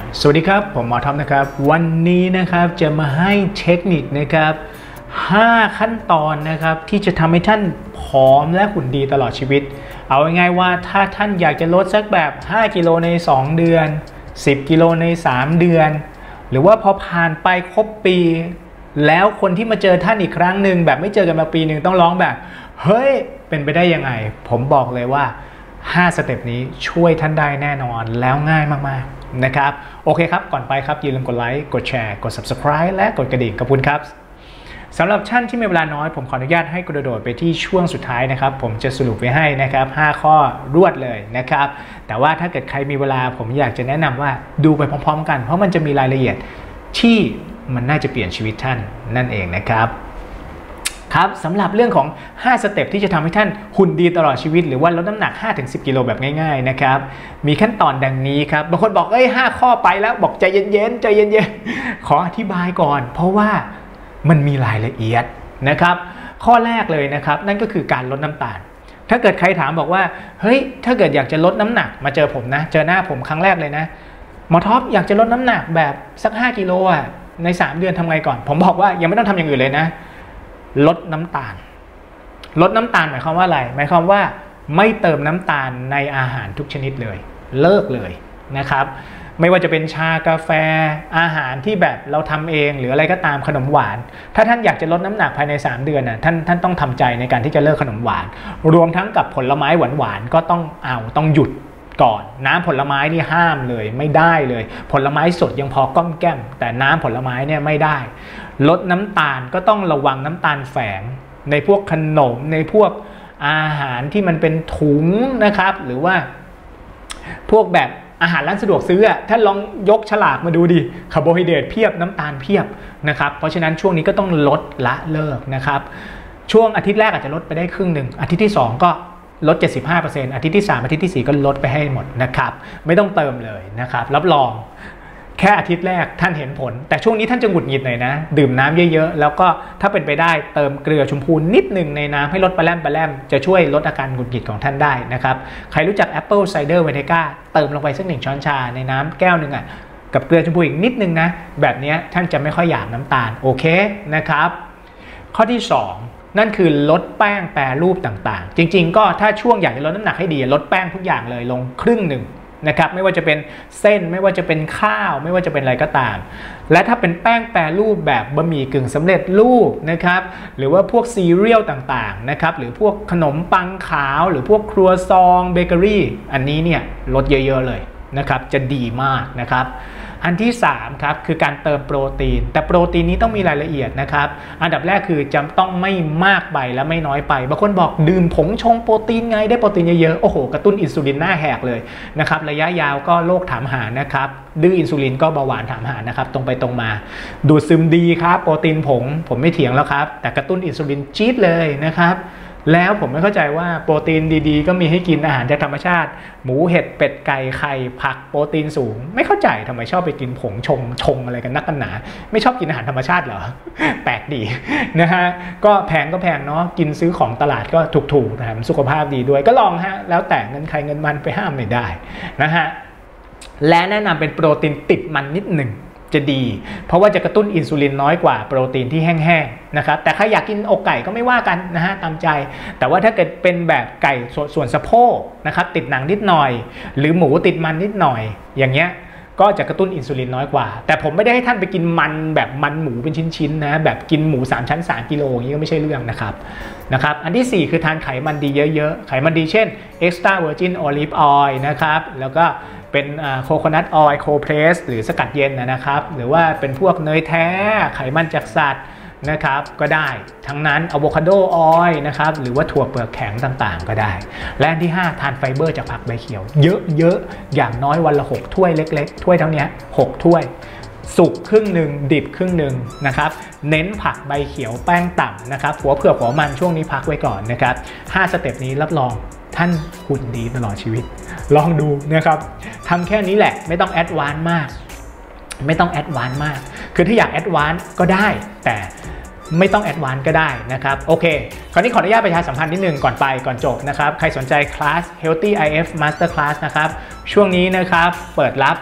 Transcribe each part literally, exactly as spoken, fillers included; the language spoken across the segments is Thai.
สวัสดีครับผมหมอท็อปนะครับวันนี้นะครับจะมาให้เทคนิคนะครับห้าขั้นตอนนะครับที่จะทำให้ท่านผอมและหุ่นดีตลอดชีวิตเอาง่ายๆว่าถ้าท่านอยากจะลดสักแบบห้ากิโลในสองเดือนสิบกิโลในสามเดือนหรือว่าพอผ่านไปครบปีแล้วคนที่มาเจอท่านอีกครั้งหนึ่งแบบไม่เจอกันมาปีหนึ่งต้องร้องแบบเฮ้ยเป็นไปได้ยังไงผมบอกเลยว่าห้าสเต็ปนี้ช่วยท่านได้แน่นอนแล้วง่ายมากๆนะครับโอเคครับก่อนไปครับอย่าลืมกดไลค์กดแชร์กด ซับสไครบ์ และกดกระดิ่งขอบคุณครับสำหรับท่านที่มีเวลาน้อยผมขออนุญาตให้กระโดดไปที่ช่วงสุดท้ายนะครับผมจะสรุปไว้ให้นะครับห้าข้อรวดเลยนะครับแต่ว่าถ้าเกิดใครมีเวลาผมอยากจะแนะนำว่าดูไปพร้อมๆกันเพราะมันจะมีรายละเอียดที่มันน่าจะเปลี่ยนชีวิตท่านนั่นเองนะครับครับสำหรับเรื่องของห้าสเต็ปที่จะทำให้ท่านหุ่นดีตลอดชีวิตหรือว่าลดน้ำหนัก ห้าถึงสิบ กิโลแบบง่ายๆนะครับมีขั้นตอนดังนี้ครับบางคนบอกเอ้ยห้าข้อไปแล้วบอกใจเย็นๆใจเย็นๆขออธิบายก่อนเพราะว่ามันมีรายละเอียดนะครับข้อแรกเลยนะครับนั่นก็คือการลดน้ำตาลถ้าเกิดใครถามบอกว่าเฮ้ยถ้าเกิดอยากจะลดน้ำหนักมาเจอผมนะเจอหน้าผมครั้งแรกเลยนะหมอท็อปอยากจะลดน้ำหนักแบบสักห้ากิโลอ่ะในสามเดือนทำไงก่อนผมบอกว่ายังไม่ต้องทำอย่างอื่นเลยนะลดน้ำตาลลดน้ำตาลหมายความว่าอะไรหมายความว่าไม่เติมน้ำตาลในอาหารทุกชนิดเลยเลิกเลยนะครับไม่ว่าจะเป็นชากาแฟอาหารที่แบบเราทำเองหรืออะไรก็ตามขนมหวานถ้าท่านอยากจะลดน้ำหนักภายในสามเดือนน่ะท่านท่านต้องทำใจในการที่จะเลิกขนมหวานรวมทั้งกับผลไม้หวานๆก็ต้องเอาต้องหยุดก่อนน้ำผลไม้นี่ห้ามเลยไม่ได้เลยผลไม้สดยังพอก้อมแก้มแต่น้ำผลไม้เนี่ยไม่ได้ลดน้ำตาลก็ต้องระวังน้ำตาลแฝงในพวกขนมในพวกอาหารที่มันเป็นถุงนะครับหรือว่าพวกแบบอาหารร้านสะดวกซื้อท่านลองยกฉลากมาดูดิคาร์โบไฮเดรตเพียบน้ำตาลเพียบนะครับเพราะฉะนั้นช่วงนี้ก็ต้องลดละเลิกนะครับช่วงอาทิตย์แรกอาจจะลดไปได้ครึ่งหนึ่งอาทิตย์ที่สองก็ลด เจ็ดสิบห้าเปอร์เซ็นต์ อาทิตย์ที่สามอาทิตย์ที่สี่ก็ลดไปให้หมดนะครับไม่ต้องเติมเลยนะครับรับรองแค่อาทิตย์แรกท่านเห็นผลแต่ช่วงนี้ท่านจะหงุดหงิดหน่อยนะดื่มน้ำเยอะๆแล้วก็ถ้าเป็นไปได้เติมเกลือชมพูนิดหนึ่งในน้ำให้ลดปลาแรมปลาแรมจะช่วยลดอาการหงุดหงิดของท่านได้นะครับใครรู้จักแอปเปิลไซเดอร์วินิก้าเติมลงไปสักหนึ่งช้อนชาในน้ำแก้วหนึ่งอ่ะกับเกลือชมพูอีกนิดนึงนะแบบนี้ท่านจะไม่ค่อยอยากน้ำตาลโอเคนะครับข้อที่สองนั่นคือลดแป้งแปรรูปต่างๆจริงๆก็ถ้าช่วงอยากจะลดน้ำหนักให้ดีลดแป้งทุกอย่างเลยลงครึ่งหนึ่งนะครับไม่ว่าจะเป็นเส้นไม่ว่าจะเป็นข้าวไม่ว่าจะเป็นอะไรก็ตามและถ้าเป็นแป้งแปรรูปแบบบะหมี่กึ่งสำเร็จรูปนะครับหรือว่าพวกซีเรียลต่างๆนะครับหรือพวกขนมปังขาวหรือพวกครัวซองเบเกอรี่อันนี้เนี่ยลดเยอะๆเลยนะครับจะดีมากนะครับอันที่สามครับคือการเติมโปรตีนแต่โปรตีนนี้ต้องมีรายละเอียดนะครับอันดับแรกคือจะต้องไม่มากไปและไม่น้อยไปบางคนบอกดื่มผงชงโปรตีนไงได้โปรตีนเยอะๆโอ้โหกระตุ้นอินซูลินหน้าแหกเลยนะครับระยะยาวก็โรคถามหานะครับดื้ออินซูลินก็เบาหวานถามหานะครับตรงไปตรงมาดูดซึมดีครับโปรตีนผงผมไม่เถียงแล้วครับแต่กระตุ้นอินซูลินจี๊ดเลยนะครับแล้วผมไม่เข้าใจว่าโปรตีนดีๆก็มีให้กินอาหารจากธรรมชาติหมูเห็ดเป็ดไก่ไข่ผักโปรตีนสูงไม่เข้าใจทำไมชอบไปกินผงชงชงอะไรกันนักกันหนาไม่ชอบกินอาหารธรรมชาติเหรอ แปลกดีนะฮะก็แพงก็แพงเนาะกินซื้อของตลาดก็ถูกๆนะครับสุขภาพดีด้วยก็ลองฮะแล้วแต่เงินใครเงินมันไปห้ามไม่ได้นะฮะและแนะนำเป็นโปรตีนติดมันนิดหนึ่งจะดีเพราะว่าจะกระตุ้นอินซูลินน้อยกว่าโปรตีนที่แห้งๆนะครับแต่ใครอยากกินอกไก่ก็ไม่ว่ากันนะฮะตามใจแต่ว่าถ้าเกิดเป็นแบบไก่ส่วนสะโพกนะครับติดหนังนิดหน่อยหรือหมูติดมันนิดหน่อยอย่างเงี้ยก็จะกระตุ้นอินซูลินน้อยกว่าแต่ผมไม่ได้ให้ท่านไปกินมันแบบมันหมูเป็นชิ้นๆนะแบบกินหมูสามชั้นสามกิโลอย่างนี้ก็ไม่ใช่เรื่องนะครับนะครับอันที่สี่คือทานไขมันดีเยอะๆไขมันดีเช่น extra virgin olive oil นะครับแล้วก็เป็นโคโคนัทออยล์โคเพรสหรือสกัดเย็นนะครับหรือว่าเป็นพวกเนยแท้ไขมันจากสัตว์นะครับก็ได้ทั้งนั้นอะโวคาโดออยล์นะครับหรือว่าถั่วเปลือกแข็งต่างๆก็ได้และอันที่ห้าทานไฟเบอร์จากผักใบเขียวเยอะๆอย่างน้อยวันละหกถ้วยเล็กๆถ้วยเท่านี้หกถ้วยสุกครึ่งหนึ่งดิบครึ่งหนึ่งนะครับเน้นผักใบเขียวแป้งต่ำนะครับหัวเผือกหัวมันช่วงนี้พักไว้ก่อนนะครับห้าสเต็ปนี้รับรองท่านหุ่นดีตลอดชีวิตลองดูนะครับทำแค่นี้แหละไม่ต้องแอดวานซ์มากไม่ต้องแอดวานซ์มากคือถ้าอยากแอดวานซ์ก็ได้แต่ไม่ต้องแอดวานซ์ก็ได้นะครับโอเคคราวนี้ขออนุญาตประชาสัมพันธ์นิดนึงก่อนไปก่อนจบนะครับใครสนใจคลาส Healthy ไอ เอฟ Master Class นะครับช่วงนี้นะครับเปิดรับ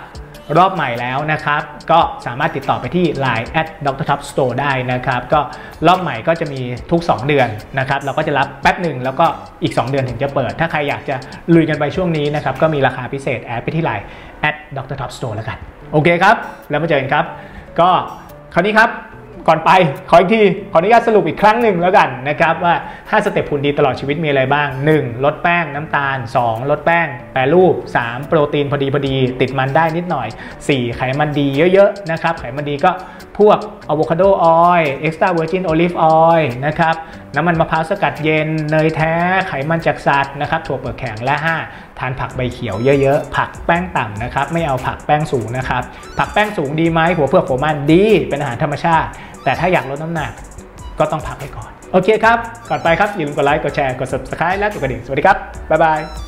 รอบใหม่แล้วนะครับก็สามารถติดต่อไปที่ ไลน์ แอท ดร ท็อป สโตร์ ได้นะครับก็รอบใหม่ก็จะมีทุกสองเดือนนะครับเราก็จะรับแป๊บหนึ่งแล้วก็อีกสองเดือนถึงจะเปิดถ้าใครอยากจะลุยกันไปช่วงนี้นะครับก็มีราคาพิเศษแอดไปที่ ไลน์ แอท ดร ท็อป สโตร์ แล้วกันโอเคครับแล้วมาเจอกันครับก็คราวนี้ครับก่อนไปขออีกทีขออนุญาตสรุปอีกครั้งหนึ่งแล้วกันนะครับว่าห้าสเต็ปหุ่นดีตลอดชีวิตมีอะไรบ้างหนึ่งลดแป้งน้ำตาลสองลดแป้งแปรรูปสามโปรตีนพอดีพอดีติดมันได้นิดหน่อยสี่ไขมันดีเยอะๆนะครับไขมันดีก็พวกอะโวคาโดออยล์เอ็กซ์ตร้าเวอร์จินโอลิฟออยล์นะครับน้ำมันมะพร้าวสกัดเย็นเนยแท้ไขมันจากสัตว์นะครับถั่วเปลือกแข็งและห้าทานผักใบเขียวเยอะๆผักแป้งต่ำนะครับไม่เอาผักแป้งสูงนะครับผักแป้งสูงดีไหมหัวเผือกหัวมันดีเป็นอาหารธรรมชาติแต่ถ้าอยากลดน้ำหนักก็ต้องพักไว้ก่อนโอเคครับก่อนไปครับอย่าลืมกดไลค์กดแชร์กด ซับสไครบ์ และกดกระดิ่งสวัสดีครับบ๊ายบาย